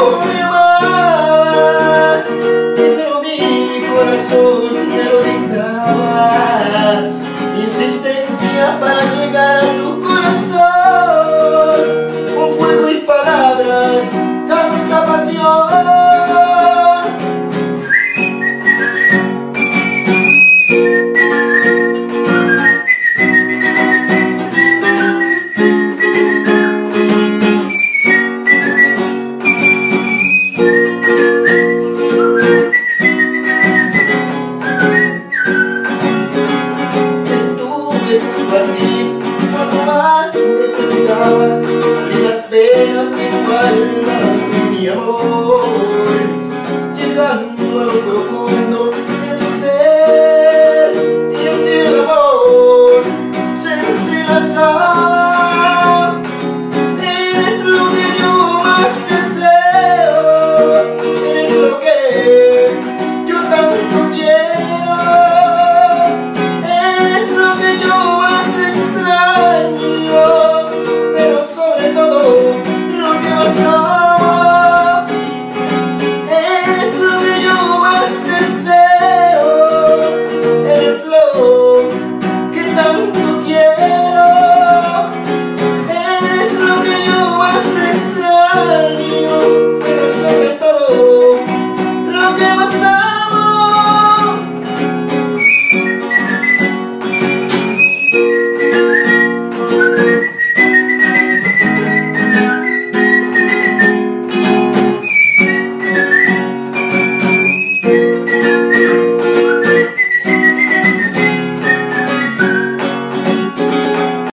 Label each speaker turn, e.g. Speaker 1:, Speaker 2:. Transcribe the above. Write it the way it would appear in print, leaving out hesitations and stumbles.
Speaker 1: me amabas, pero mi corazón me lo dictaba. Insistencia para llegar a tu corazón, con fuego y palabras, tanta pasión. Cuando más necesitabas abrir las venas de tu alma, mi amor, llegando a lo profundo de tu ser, y así el amor se entrelazaba. Eres lo que yo